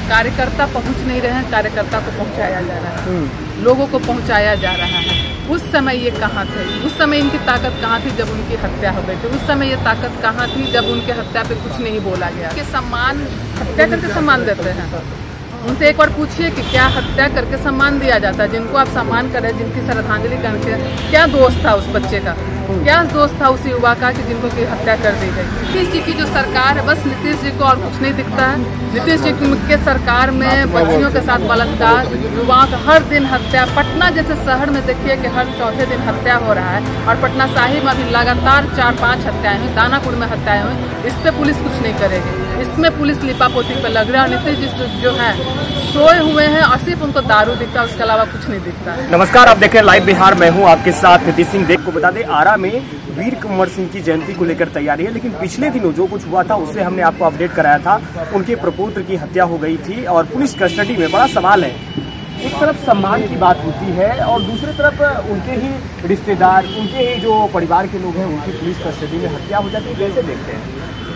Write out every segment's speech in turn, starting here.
कार्यकर्ता पहुंच नहीं रहे हैं, कार्यकर्ता को पहुंचाया जा रहा है, लोगों को पहुंचाया जा रहा है। उस समय ये कहाँ थे? उस समय इनकी ताकत कहाँ थी जब उनकी हत्या हो गई थी? उस समय ये ताकत कहाँ थी जब उनके हत्या पे कुछ नहीं बोला गया? कि सम्मान हत्या करके सम्मान देते हैं। उनसे एक बार पूछिए कि क्या हत्या करके सम्मान दिया जाता है? जिनको आप सम्मान करें, जिनकी श्रद्धांजलि करके, क्या दोष था उस बच्चे का, क्या दोष था उस युवा का कि जिनको की हत्या कर दी गई? नीतीश जी की जो सरकार है, बस नीतीश जी को और कुछ नहीं दिखता है। नीतीश जी के सरकार में बच्चियों के साथ बलात्कार, युवाओं का हर दिन हत्या। पटना जैसे शहर में देखिए कि हर चौथे दिन हत्या हो रहा है, और पटना साहिब में अभी लगातार 4-5 हत्याएं हुई, दानापुर में हत्याएं हुई। इस पे पुलिस कुछ नहीं करेगी, इसमें पुलिस लिपापोती पे लग रहा है। और नीतीश जी जो है सोए हुए हैं और सिर्फ उनको दारू दिखता है, उसके अलावा कुछ नहीं दिखता है। नमस्कार, आप देख रहे हैं लाइव बिहार, मैं हूं आपके साथ नीतीश सिंह। देख को बता दें, आरा में वीर कुंवर सिंह की जयंती को लेकर तैयारी है, लेकिन पिछले दिनों जो कुछ हुआ था उससे हमने आपको अपडेट कराया था। उनके प्रपुत्र की हत्या हो गई थी और पुलिस कस्टडी में। बड़ा सवाल है, एक तरफ सम्मान की बात होती है और दूसरी तरफ उनके ही रिश्तेदार, उनके ही जो परिवार के लोग हैं, उनकी पुलिस कस्टडी में हत्या हो जाती है। कैसे देखते हैं?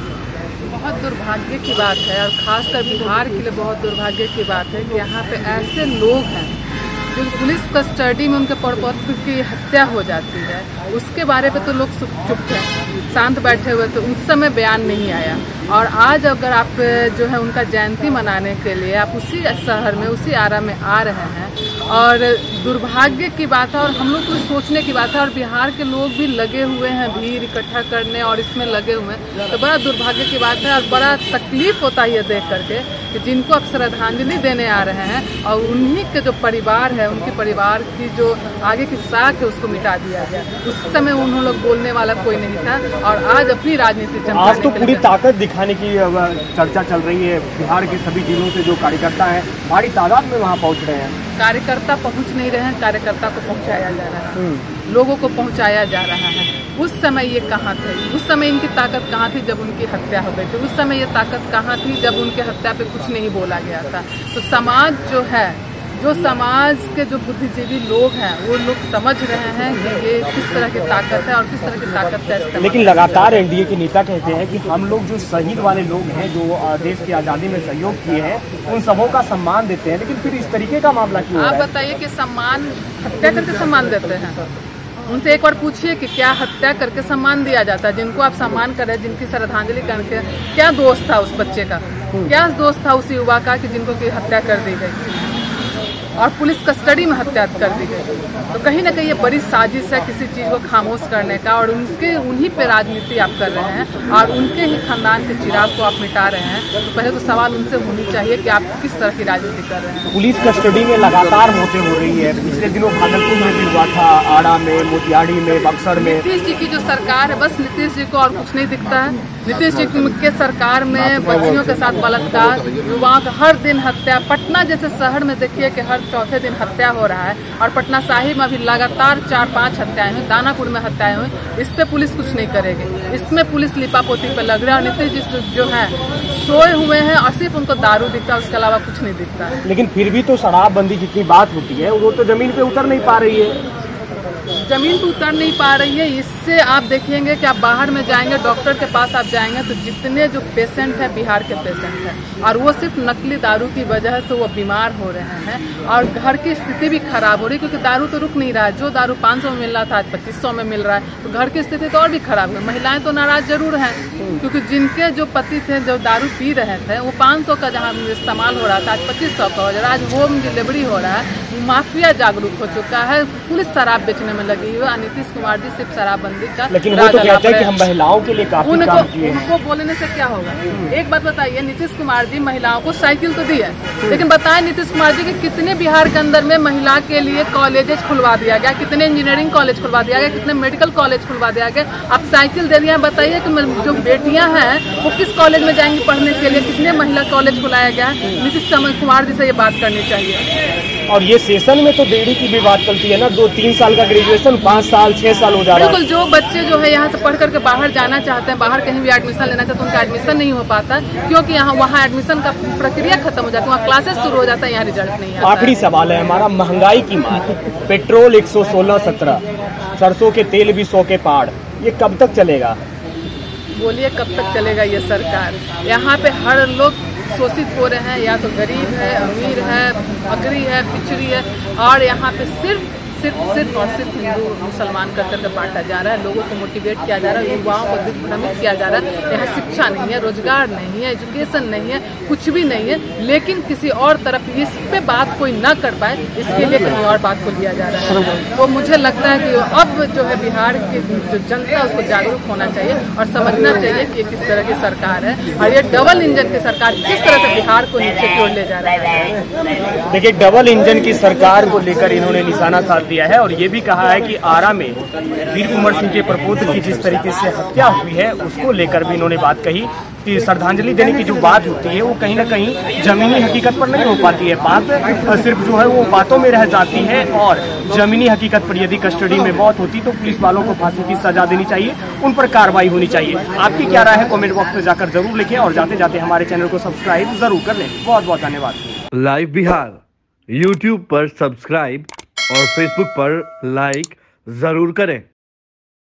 बहुत दुर्भाग्य की बात है, और खासकर बिहार के लिए बहुत दुर्भाग्य की बात है कि यहाँ पे ऐसे लोग हैं जो पुलिस कस्टडी में उनके प्रपुत्र की हत्या हो जाती है। उसके बारे पे तो लोग चुप हैं, शांत बैठे हुए, तो उस समय बयान नहीं आया। और आज अगर आप जो है उनका जयंती मनाने के लिए आप उसी शहर में, उसी आरा में आ रहे हैं, और दुर्भाग्य की बात है और हम लोग को सोचने की बात है। और बिहार के लोग भी लगे हुए हैं भीड़ इकट्ठा करने और इसमें लगे हुए हैं, तो बड़ा दुर्भाग्य की बात है। और बड़ा तकलीफ होता है ये देख करके कि जिनको आप श्रद्धांजलि देने आ रहे हैं और उन्हीं के जो परिवार है, उनके परिवार की जो आगे की साख है, उसको मिटा दिया गया। उस समय उन लोग बोलने वाला कोई नहीं था, और आज अपनी राजनीति आज तो पूरी ताकत दिखाने की चर्चा चल रही है। बिहार के सभी जिलों से जो कार्यकर्ता हैं भारी तादाद में वहाँ पहुँच रहे हैं। कार्यकर्ता पहुंच नहीं रहे हैं, कार्यकर्ता को पहुंचाया जा रहा है, लोगों को पहुंचाया जा रहा है। उस समय ये कहाँ थे? उस समय इनकी ताकत कहाँ थी जब उनकी हत्या हो गई थी? उस समय ये ताकत कहाँ थी जब उनके हत्या पे कुछ नहीं बोला गया था? तो समाज जो है, जो समाज के जो बुद्धिजीवी लोग हैं, वो लोग समझ रहे हैं कि ये किस तरह की ताकत है और किस तरह की ताकत है। लेकिन लगातार एनडीए के नेता कहते हैं कि हम लोग जो शहीद वाले लोग हैं, जो देश की आज़ादी में सहयोग किए हैं, उन सबों का सम्मान देते हैं। लेकिन फिर इस तरीके का मामला क्यों है? आप बताइए कि सम्मान हत्या करके सम्मान देते हैं? उनसे एक बार पूछिए कि क्या हत्या करके सम्मान दिया जाता है? जिनको आप सम्मान करें, जिनकी श्रद्धांजलि करके, क्या दोष था उस बच्चे का, क्या दोष था उस युवा का कि जिनको की हत्या कर दी गई और पुलिस कस्टडी में हत्या कर दी गई? तो कहीं ना कहीं ये बड़ी साजिश है किसी चीज़ को खामोश करने का, और उन्हीं पे राजनीति आप कर रहे हैं और उनके ही खानदान के चिराग को आप मिटा रहे हैं। तो पहले तो सवाल उनसे होनी चाहिए कि आप किस तरह की राजनीति कर रहे हैं। पुलिस कस्टडी में लगातार मौतें हो रही है। पिछले दिनों भागलपुर में भी हुआ था, आरा में, मोतिहारी में, बक्सर में। नीतीश जी की जो सरकार है, बस नीतीश जी को और कुछ नहीं दिखता है। नीतीश जी के सरकार में बच्चियों के साथ बलात्कार, युवाओं का हर दिन हत्या। पटना जैसे शहर में देखिए कि हर चौथे दिन हत्या हो रहा है, और पटना साहिब में अभी लगातार 4-5 हत्याएं हुई, दानापुर में हत्याएं हुई। इस पे पुलिस कुछ नहीं करेगी, इसमें पुलिस लिपापोती पे लग रहा है। और नीतीश जी जो है सोए हुए हैं और सिर्फ उनको दारू दिखता है, उसके अलावा कुछ नहीं दिखता है। लेकिन फिर भी तो शराबबंदी जितनी बात होती है वो तो जमीन पे उतर नहीं पा रही है। जमीन पर उतर नहीं पा रही है। इससे आप देखेंगे कि आप बाहर में जाएंगे, डॉक्टर के पास आप जाएंगे, तो जितने जो पेशेंट है बिहार के पेशेंट हैं, और वो सिर्फ नकली दारू की वजह से वो बीमार हो रहे हैं, और घर की स्थिति भी खराब हो रही है, क्योंकि दारू तो रुक नहीं रहा है। जो दारू 500 में मिल रहा था आज 2500 में मिल रहा है, तो घर की स्थिति तो और भी खराब है। महिलाएं तो नाराज जरूर हैं, क्योंकि जिनके जो पति थे जो दारू पी रहे थे, वो 500 का जहाँ इस्तेमाल हो रहा था आज 2500 का हो जा रहा है। आज होम डिलीवरी हो रहा है। माफिया जागरूक हो चुका है, पुलिस शराब बेचने में लगी हुई है। नीतीश कुमार जी सिर्फ शराबबंदी का, लेकिन वो तो कहते हैं कि हम महिलाओं के लिए काफी काम किए हैं। उनको बोलने से क्या होगा? एक बात बताइए, नीतीश कुमार जी महिलाओं को साइकिल तो दी है, लेकिन बताएं नीतीश कुमार जी कि कितने बिहार के अंदर में महिला के लिए कॉलेजेस खुलवा दिया गया, कितने इंजीनियरिंग कॉलेज खुलवा दिया गया, कितने मेडिकल कॉलेज खुलवा दिया गया। आप साइकिल दे दिया, बताइए कि जो बेटियां हैं वो किस कॉलेज में जाएंगी पढ़ने के लिए? कितने महिला कॉलेज खुलाया गया है? नीतीश कुमार जी से ये बात करनी चाहिए। और ये सेशन में तो देरी की भी बात चलती है ना, 2-3 साल का ग्रेजुएशन 5 साल 6 साल हो जा रहा है। बिल्कुल, जो बच्चे जो है यहाँ से पढ़ करके बाहर जाना चाहते हैं, बाहर कहीं भी एडमिशन लेना चाहते हैं, उनका एडमिशन नहीं हो पाता, क्योंकि यहाँ वहाँ एडमिशन का प्रक्रिया खत्म हो जाती है, वहाँ क्लासेस शुरू हो जाता है, यहाँ रिजल्ट नहीं आता। आखिरी सवाल है हमारा, महंगाई की मार, पेट्रोल 116-17, सरसों के तेल भी 100 के पार, ये कब तक चलेगा? बोलिए कब तक चलेगा ये सरकार? यहाँ पे हर लोग शोषित हो रहे हैं, या तो गरीब है, अमीर है, अगरी है, पिछड़ी है, और यहाँ पे सिर्फ हिंदू मुसलमान कर करके बांटा जा रहा है। लोगों को मोटिवेट किया जा रहा है, युवाओं को दिग्भ्रमित किया जा रहा है। यहाँ शिक्षा नहीं है, रोजगार नहीं है, एजुकेशन नहीं है, कुछ भी नहीं है, लेकिन किसी और तरफ इस पे बात कोई ना कर पाए, इसके लिए कहीं और बात को लिया जा रहा है। तो मुझे लगता है कि अब जो है बिहार की जो जनता है उसको जागरूक होना चाहिए और समझना चाहिए कि ये किस तरह की सरकार है, और ये डबल इंजन की सरकार किस तरह से बिहार को नीचे की ओर ले जा रहा है। देखिए, डबल इंजन की सरकार को लेकर इन्होंने निशाना साध दिया है और ये भी कहा है कि आरा में वीर कुंवर सिंह के प्रपोत्र की जिस तरीके से हत्या हुई है उसको लेकर भी इन्होंने बात कही कि श्रद्धांजलि देने की जो बात होती है वो कहीं ना कहीं जमीनी हकीकत पर नहीं हो पाती है। बात सिर्फ जो है वो बातों में रह जाती है, और जमीनी हकीकत पर यदि कस्टडी में मौत होती तो पुलिस वालों को फांसी की सजा देनी चाहिए, उन पर कार्रवाई होनी चाहिए। आपकी क्या राय है कमेंट बॉक्स में जाकर जरूर लिखें, और जाते जाते हमारे चैनल को सब्सक्राइब जरूर कर लें। बहुत बहुत धन्यवाद। लाइव बिहार यूट्यूब पर सब्सक्राइब और फेसबुक पर लाइक जरूर करें।